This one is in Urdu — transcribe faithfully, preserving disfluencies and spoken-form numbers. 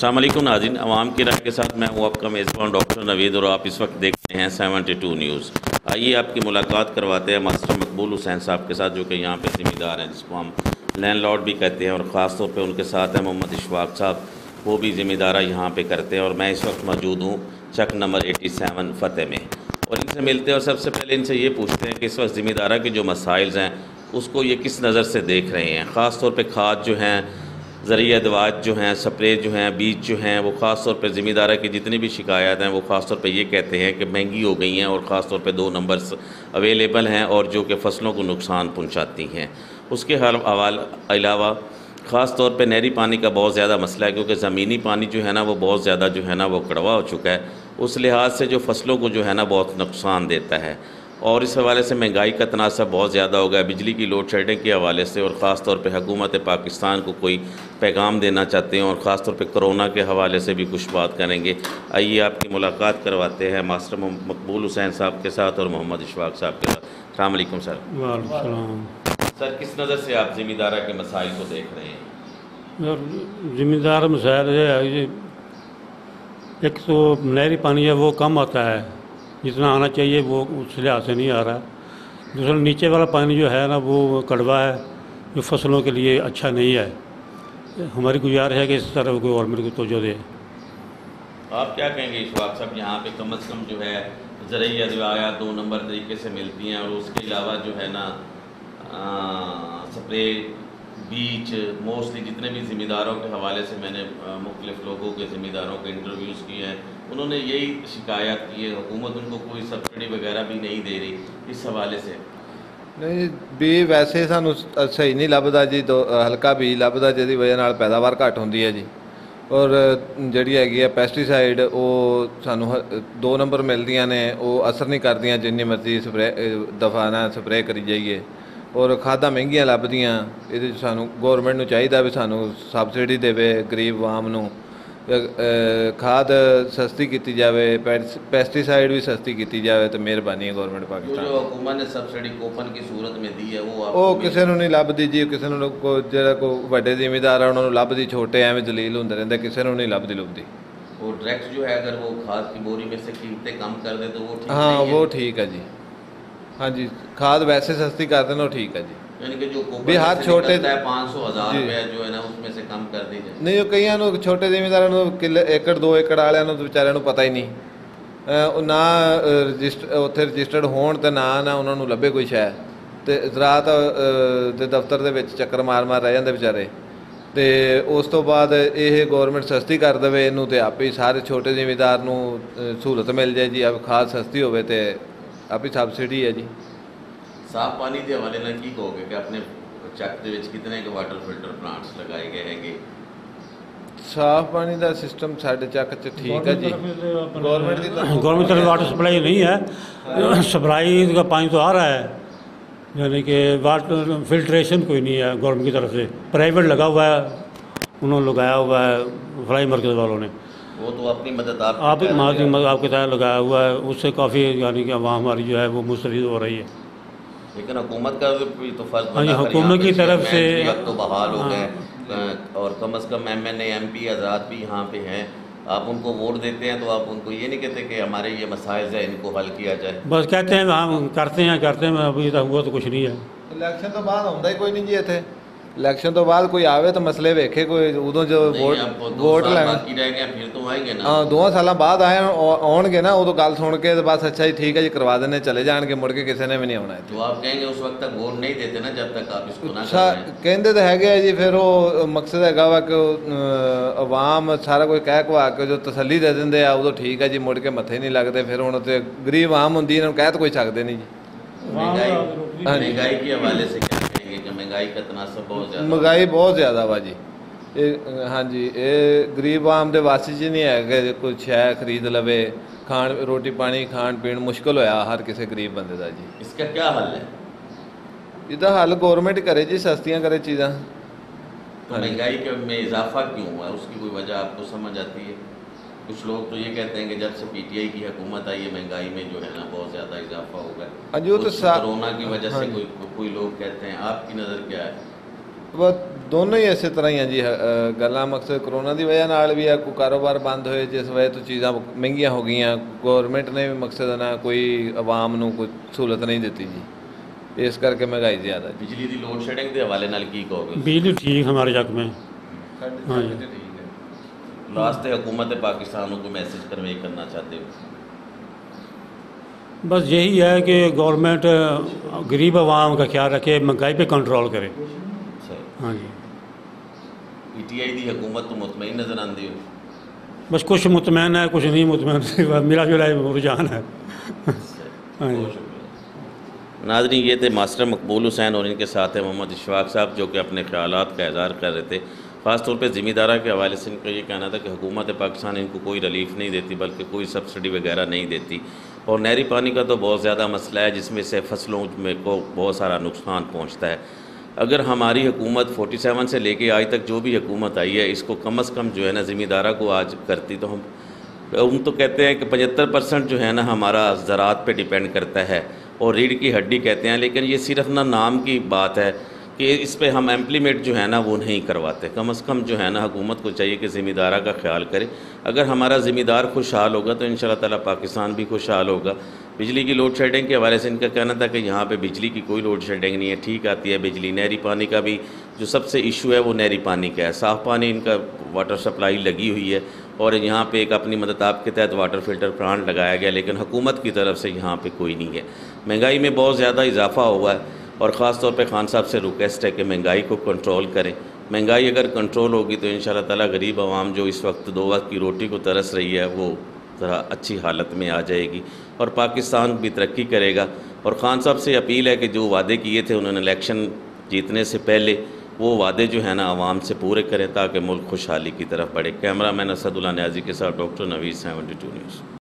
السلام علیکم ناظرین، عوام کی رائے کے ساتھ میں ہوں آپ کا میزبان ڈاکٹر نوید، اور آپ اس وقت دیکھ رہے ہیں سیونٹی ٹو نیوز۔ آئیے آپ کی ملاقات کرواتے ہیں ماسٹر مقبول حسین صاحب کے ساتھ، جو کہ یہاں پہ ذمہ دار ہیں، جس کو ہم لینڈ لارڈ بھی کہتے ہیں، اور خاص طور پہ ان کے ساتھ ہیں محمد اشفاق صاحب، وہ بھی ذمہ دارہ یہاں پہ کرتے ہیں، اور میں اس وقت موجود ہوں چک نمبر ایٹی سیون فتح میں، اور ان سے ملتے ہیں اور سب سے پہلے ان سے یہ پوچھتے ہیں کہ اس وقت ذمہ دارہ کے جو مسائل ہیں اس کو یہ کس نظر سے دیکھ رہے ہیں، خاص طور پہ کھاد جو ہیں، زرعی ادوات جو ہیں، سپرے جو ہیں، بیج جو ہیں، وہ خاص طور پہ ذمہ دارہ کی جتنی بھی شکایات ہیں وہ خاص طور پہ یہ کہتے ہیں کہ مہنگی ہو گئی ہیں، اور خاص طور پہ دو نمبرز اویلیبل ہیں اور جو کہ فصلوں کو نقصان پہنچاتی ہیں۔ اس کے حوالے علاوہ خاص طور پہ نہری پانی کا بہت زیادہ مسئلہ ہے، کیونکہ زمینی پانی جو ہے نا وہ بہت زیادہ جو ہے نا وہ کڑوا ہو چکا ہے، اس لحاظ سے جو فصلوں کو جو ہے نا بہت نقصان دیتا ہے، اور اس حوالے سے مہنگائی کا تناسب بہت زیادہ ہو گیا بجلی کی لوڈ شیڈنگ کے حوالے سے، اور خاص طور پہ حکومت پاکستان کو کوئی پیغام دینا چاہتے ہیں، اور خاص طور پہ کرونا کے حوالے سے بھی کچھ بات کریں گے۔ آئیے آپ کی ملاقات کرواتے ہیں ماسٹر مقبول حسین صاحب کے ساتھ اور محمد اشفاق صاحب کے ساتھ۔ السلام علیکم سر۔ وعلیکم السلام۔ سر، کس نظر سے آپ ذمہ دارہ کے مسائل کو دیکھ رہے ہیں؟ سر، ذمہ دار مسائل یہ ہے کہ ایک تو نہری پانی ہے وہ کم آتا ہے، جتنا آنا چاہیے وہ اس لحاظ سے نہیں آ رہا۔ دوسرا نیچے والا پانی جو ہے نا وہ کڑوا ہے، جو فصلوں کے لیے اچھا نہیں ہے۔ ہماری گزارش ہے کہ اس طرح گورنمنٹ کو توجہ دے۔ آپ کیا کہیں گے اشفاق صاحب، یہاں پہ کم از کم جو ہے زرعی ادویات دو نمبر طریقے سے ملتی ہیں، اور اس کے علاوہ جو ہے نا سپرے، بیج، موسٹلی جتنے بھی ذمہ داروں کے حوالے سے میں نے مختلف لوگوں کے ذمہ داروں کے انٹرویوز کیے ہیں، انہوں نے یہی شکایت کی ہے، حکومت ان کو کوئی سبسڈی وغیرہ بھی نہیں دے رہی اس حوالے سے۔ نہیں بھی ویسے سانو صحیح نہیں لبدا جی، دو ہلکا بھی لبدا جہਦੀ وجہ ਨਾਲ پیداوار ਘੱਟ ਹੁੰਦੀ ਹੈ ਜੀ، ਔਰ ਜਿਹੜੀ ਹੈਗੀ ਹੈ ਪੈਸਟੀਸਾਈਡ ਉਹ ਸਾਨੂੰ ਦੋ ਨੰਬਰ ਮਿਲਦੀਆਂ ਨੇ, ਉਹ ਅਸਰ ਨਹੀਂ ਕਰਦੀਆਂ ਜਿੰਨੀ ਮਰਜ਼ੀ ਸਪਰੇ ਦਫਾ ਨਾਲ ਸਪਰੇ ਕਰੀ ਜਾਈਏ, ਔਰ ਖਾਦਾਂ ਮਹਿੰਗੀਆਂ ਲੱਭਦੀਆਂ। ਇਹਦੇ 'ਚ ਸਾਨੂੰ ਗੌਰਮੈਂਟ ਨੂੰ ਚਾਹੀਦਾ ਵੀ ਸਾਨੂੰ ਸਬਸਿਡੀ ਦੇਵੇ, ਗਰੀਬ ਆਵਾਮ ਨੂੰ ਖਾਦ ਸਸਤੀ ਕੀਤੀ ਜਾਵੇ, ਪੈਸਟੀਸਾਈਡ بھی ਸਸਤੀ ਕੀਤੀ ਜਾਵੇ ਤੇ ਮਿਹਰਬਾਨੀ ਹੈ ਗੌਰਮੈਂਟ ਪਾਕਿਸਤਾਨ। جو حکومت نے سبسڈی کوپن کی صورت میں دی ہے وہ ਉਹ ਕਿਸੇ ਨੂੰ ਨਹੀਂ ਲੱਭਦੀ ਜੀ, ਕਿਸੇ ਨੂੰ ਕੋ ਜਿਹੜਾ ਕੋ ਵੱਡੇ ਜ਼ਿਮੀਂਦਾਰ ਆ ਉਹਨਾਂ ਨੂੰ ਲੱਭਦੀ, ਛੋਟੇ ਐਵੇਂ ਦਲੀਲ ਹੁੰਦੇ ਰਹਿੰਦੇ, ਕਿਸੇ ਨੂੰ ਨਹੀਂ ਲੱਭਦੀ ਲੁਭਦੀ। وہ ڈائریکٹ جو ہے اگر وہ کھاد کی بوری میں سے قیمتیں کم کر دے تو وہ ٹھیک ہاں نہیں ہے؟ وہ ٹھیک ہے جی، ہاں جی، کھاد ویسے سستی کر دینا وہ ٹھیک ہے جی۔ یعنی کہ جو کوپن بھی ہر سے چھوٹے نکلتا ہے پانچ سو ہزار جی روپے جو ہے نا اس میں سے کم کر دی جائے۔ ਨਹੀਂ ਉਹ ਕਈਆਂ ਨੂੰ ਛੋਟੇ ਜ਼ਿਮੀਂਦਾਰਾਂ ਨੂੰ ਕਿੱਲੇ ਏਕੜ ਦੋ ਏਕੜ ਵਾਲਿਆਂ ਨੂੰ ਵਿਚਾਰਿਆਂ ਨੂੰ ਪਤਾ ਹੀ ਨਹੀਂ, ਉਹ ਨਾ ਰਜਿਸਟਰ ਉੱਥੇ ਰਜਿਸਟਰਡ ਹੋਣ ਤੇ ਨਾ ਨਾ ਉਹਨਾਂ ਨੂੰ ਲੱਭੇ ਕੋਈ ਸ਼ੈ, ਤੇ ਜ਼ਰਾਤ ਦੇ ਦਫ਼ਤਰ ਦੇ ਵਿੱਚ ਚੱਕਰ ਮਾਰ ਮਾਰ ਰਹਿ ਜਾਂਦੇ ਵਿਚਾਰੇ। ਤੇ ਉਸ ਤੋਂ ਬਾਅਦ ਇਹ ਗੌਰਮੈਂਟ ਸਸਤੀ ਕਰ ਦੇਵੇ ਇਹਨੂੰ, ਤੇ ਆਪੇ ਹੀ ਸਾਰੇ ਛੋਟੇ ਜ਼ਿਮੀਂਦਾਰ ਨੂੰ ਸਹੂਲਤ ਮਿਲ ਜਾਏ ਜੀ, ਆਪ ਖਾਦ ਸਸਤੀ ਹੋਵੇ ਤੇ ਆਪੇ ਸਬਸਿਡੀ ਹੈ ਜੀ। صاف پانی کے حوالے نال کی کہو گے کہ اپنے چک دے وچ کتنے کے واٹر فلٹر پلانٹس لگائے گئے ہیں گے؟ ਸਾਫ਼ ਪਾਣੀ ਦਾ ਸਿਸਟਮ ਸਾਡੇ ਚੱਕ 'ਚ ਠੀਕ ਹੈ ਜੀ। گورنمنٹ کی طرف گورنمنٹ طرف واٹر سپلائی نہیں ہے، سپلائی کا پانی تو آ رہا ہے، یعنی کہ واٹر فلٹریشن کوئی نہیں ہے گورنمنٹ کی طرف سے، پرائیویٹ لگا ہوا ہے، انہوں نے لگایا ہوا ہے فلائی مرکز والوں نے، وہ تو اپنی مدد آپ آپ کی آپ کے تحت لگایا ہوا ہے، اس سے کافی یعنی کہ عوام ہماری جو ہے وہ مستفید ہو رہی ہے۔ لیکن حکومت کا بھی تو فرض ہاں جی، بنا کر حکومت یہاں پہ کی طرف سے اب تو بحال ہو گئے، اور کم از کم M N A M P آزاد بھی یہاں پہ ہیں، آپ ان کو ووٹ دیتے ہیں تو آپ ان کو یہ نہیں کہتے کہ ہمارے یہ مسائل ہیں ان کو حل کیا جائے؟ بس کہتے ہیں ہم کرتے ہیں کرتے ہیں، ابھی تک ہوا تو کچھ نہیں ہے۔ ਇਲੈਕਸ਼ਨ ਤੋਂ ਬਾਅਦ ਆਉਂਦਾ ਹੀ ਕੋਈ ਨਹੀਂ ਜੀ ਇੱਥੇ। ਇਲੈਕਸ਼ਨ ਤੋਂ ਬਾਅਦ ਕੋਈ ਆਵੇ ਤਾਂ ਮਸਲੇ ਵੇਖੇ ਕੋਈ, ਉਦੋਂ ਜੋ ਵੋਟ ਵੋਟ ਲੈਣ باقی رہ گئے پھر تو آئیں گے نا۔ ਹਾਂ ਦੋਵਾਂ ਸਾਲਾਂ ਬਾਅਦ ਆਏ ਆਉਣਗੇ ਨਾ, ਉਦੋਂ ਗੱਲ ਸੁਣ ਕੇ ਬਸ ਅੱਛਾ ਜੀ ਠੀਕ ਹੈ ਜੀ ਕਰਵਾ ਦਿੰਦੇ, ਚਲੇ ਜਾਣਗੇ, ਮੁੜ ਕੇ ਕਿਸੇ نے ਵੀ ਨਹੀਂ ਆਉਣਾ ਇੱਥੇ। تو آپ کہیں گے اس وقت تک ووٹ نہیں دیتے نا جب تک آپ اس کو نہ ਅੱਛਾ کریں۔ ਕਹਿੰਦੇ ਤਾਂ ਹੈਗੇ ਆ ਜੀ, ਫਿਰ ਉਹ ਮਕਸਦ ਹੈਗਾ ਵਾ ਕਿ ਆਵਾਮ ਸਾਰਾ ਕੁਝ ਕਹਿ ਕਵਾ ਕੇ ਜੋ ਤਸੱਲੀ ਦੇ ਦਿੰਦੇ ਆ, ਉਦੋਂ ਠੀਕ ਹੈ ਜੀ, ਮੁੜ ਕੇ ਮੱਥੇ ਨਹੀਂ ਲੱਗਦੇ। ਫਿਰ ਹੁਣ ਤੇ ਗਰੀਬ ਆਮ ਹੁੰਦੀ, ਇਹਨਾਂ ਨੂੰ ਕਹਿ ਤਾਂ ਕੋਈ ਸਕਦੇ نہیں ਜੀ۔ مہنگائی مہنگائی کے حوالے سے کیا کہیں گے کہ مہنگائی کا تناسب بہت زیادہ؟ ਮਹਿੰਗਾਈ ਬਹੁਤ ਜ਼ਿਆਦਾ ਵਾ ਜੀ ਇਹ। ਹਾਂਜੀ, ਇਹ ਗਰੀਬ ਆਮ ਦੇ ਵਾਸਤੇ 'ਚ ਨਹੀਂ ਹੈ ਕਿ ਕੋਈ ਸ਼ੈ ਖਰੀਦ ਲਵੇ, ਖਾਣ ਰੋਟੀ ਪਾਣੀ ਖਾਣ ਪੀਣ ਮੁਸ਼ਕਿਲ ਹੋਇਆ ਹਰ ਕਿਸੇ ਗਰੀਬ ਬੰਦੇ ਦਾ ਜੀ। اس کا کیا حل ہے؟ ਇਹਦਾ ਹੱਲ گورنمنٹ کرے جی، سستیاں کرے چیزاں۔ تو مہنگائی کے میں اضافہ کیوں ہوا ہے، اس کی کوئی وجہ آپ کو سمجھ آتی ہے؟ کچھ لوگ تو یہ کہتے ہیں کہ جب سے پی ٹی آئی کی حکومت آئی ہے مہنگائی میں جو ہے نا بہت زیادہ اضافہ ہو گیا، ہاں جی، وہ تو سا- کرونا کی وجہ سے ہاں جی۔ کوئی کوئی لوگ کہتے ہیں، آپ کی نظر کیا ہے؟ وہ ਦੋਨੋਂ ਹੀ ਇਸੇ ਤਰ੍ਹਾਂ ਹੀ ਆ ਜੀ। ਅ, ਗੱਲਾਂ ਮਕਸਦ ਕਰੋਨਾ ਦੀ ਵਜ੍ਹਾ ਨਾਲ ਵੀ ਆ, ਕੋਈ ਕਾਰੋਬਾਰ ਬੰਦ ਹੋਏ ਜਿਸ ਵਜ੍ਹਾ ਤੋਂ ਚੀਜ਼ਾਂ ਮਹਿੰਗੀਆਂ ਹੋ ਗਈਆਂ। ਗੌਰਮੈਂਟ ਨੇ ਵੀ ਮਕਸਦ ਨਾਲ ਕੋਈ ਆਵਾਮ ਨੂੰ ਕੋਈ ਸਹੂਲਤ ਨਹੀਂ ਦਿੱਤੀ ਜੀ, ਇਸ ਕਰਕੇ ਮਹਿੰਗਾਈ ਜ਼ਿਆਦਾ ਜੀ। ਬਿਜਲੀ ਦੀ ਲੋਡ ਸ਼ੈਡਿੰਗ ਦੇ ਹਵਾਲੇ ਨਾਲ ਕੀ ਕਹੋਗੇ? बिजली ठीक हमारे जग में। हाँ जी। लास्ट हुकूमत पाकिस्तान को मैसेज कन्वे करना चाहते हो? बस यही है कि गवर्नमेंट गरीब आवाम का ख्याल रखे, महंगाई पे कंट्रोल करे। अच्छा, हाँ जी। पीटीआई की हुकूमत तो मुतमईन नजर आती हो? बस कुछ मुतमैन है, कुछ नहीं मुतमैन, मिला जुला रुझान है। हाँ जी। नाज़रीन, ये थे मास्टर मकबूल हुसैन और इनके साथ है मोहम्मद इशफाक साहब, जो कि अपने ख्यालात का इज़हार कर रहे थे। ख़ास तौर पे ज़िम्मेदारा के हवाले से इनका ये कहना था कि हुकूमत पाकिस्तान इनको कोई रिलीफ नहीं देती, बल्कि कोई सब्सिडी वगैरह नहीं देती। और नहरी पानी का तो बहुत ज़्यादा मसला है, जिसमें से फसलों में को बहुत सारा नुकसान पहुँचता है। अगर हमारी हुकूमत सैंतालीस से लेके आज तक जो भी हुकूमत आई है, इसको कम अज़ कम जो है ना ज़िम्मेदारा को आज करती, तो हम हम तो कहते हैं कि पचहत्तर परसेंट जो है ना हमारा ज़राअत पे डिपेंड करता है और रीढ़ की हड्डी कहते हैं, लेकिन ये सिर्फ ना नाम की बात है कि इस पे हम इम्प्लीमेंट जो है ना वो नहीं करवाते। कम अज़ कम जो है ना हुकूमत को चाहिए कि ज़िम्मेदारा का ख्याल करे। अगर हमारा ज़िम्मेदार खुशहाल होगा तो इंशाअल्लाह ताला पाकिस्तान भी खुशहाल होगा। बिजली की लोड शेडिंग के हवाले से इनका कहना था कि यहाँ पे बिजली की कोई लोड शेडिंग नहीं है, ठीक आती है बिजली। नहरी पानी का भी जो सबसे इशू है वो नहरी पानी का है। साफ़ पानी इनका वाटर सप्लाई लगी हुई है और यहाँ पे एक अपनी मदद आपके तहत वाटर फ़िल्टर प्लांट लगाया गया, लेकिन हुकूमत की तरफ से यहाँ पे कोई नहीं है। महंगाई में बहुत ज़्यादा इजाफा हुआ है और ख़ास तौर पे खान साहब से रिक्वेस्ट है कि महंगाई को कंट्रोल करें। महंगाई अगर कंट्रोल होगी तो इंशाअल्लाह ताला गरीब आवाम जो इस वक्त दो वक्त की रोटी को तरस रही है वो ज़रा अच्छी हालत में आ जाएगी और पाकिस्तान भी तरक्की करेगा। और खान साहब से अपील है कि जो वादे किए थे उन्होंने इलेक्शन जीतने से पहले, वो वादे जो है ना आवाम से पूरे करें ताकि मुल्क खुशहाली की तरफ बढ़े। कैमरा मैन असदुल्ला न्याजी के साथ doctor Naveed, seventy two news.